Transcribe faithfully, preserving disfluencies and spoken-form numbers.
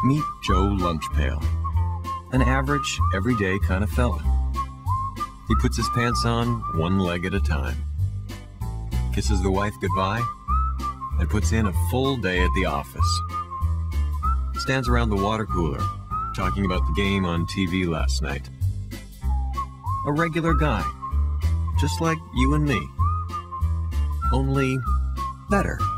Meet Joe Lunchpail, an average, everyday kind of fella. He puts his pants on one leg at a time, kisses the wife goodbye, and puts in a full day at the office. Stands around the water cooler, talking about the game on T V last night. A regular guy, just like you and me, only better.